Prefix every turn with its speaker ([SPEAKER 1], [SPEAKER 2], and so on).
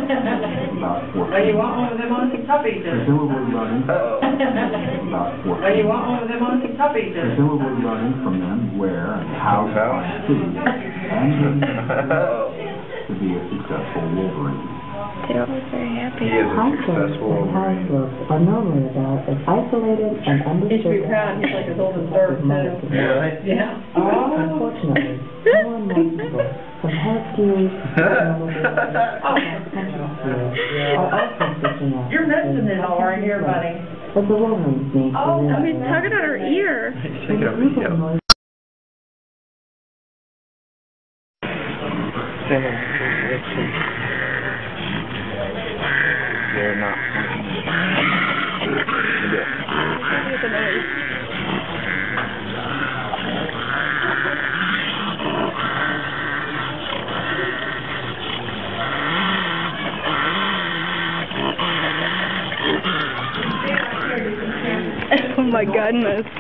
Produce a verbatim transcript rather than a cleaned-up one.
[SPEAKER 1] about four.
[SPEAKER 2] Well, you want one of them on top eaters?
[SPEAKER 1] Presumably learning about four.
[SPEAKER 2] Well, you want one of them on top eaters?
[SPEAKER 1] Presumably learning from them where and how to succeed and to be a successful Wolverine.
[SPEAKER 3] They're always very happy.
[SPEAKER 4] He is a successful Wolverine.
[SPEAKER 5] Are normally about as isolated and
[SPEAKER 2] He should be
[SPEAKER 5] understood
[SPEAKER 2] proud. He's like his oldest daughter, too.
[SPEAKER 4] Really?
[SPEAKER 2] Yeah.
[SPEAKER 5] Unfortunately, no one knowledgeable from Huskies are also seeking out.
[SPEAKER 2] You're missing it all right here, buddy.
[SPEAKER 5] But the Wolverines need to
[SPEAKER 2] Oh,
[SPEAKER 3] I
[SPEAKER 5] realize
[SPEAKER 3] mean, tugging at her ear.
[SPEAKER 4] He's taking a video. They're not.
[SPEAKER 3] With the noise. Oh my goodness.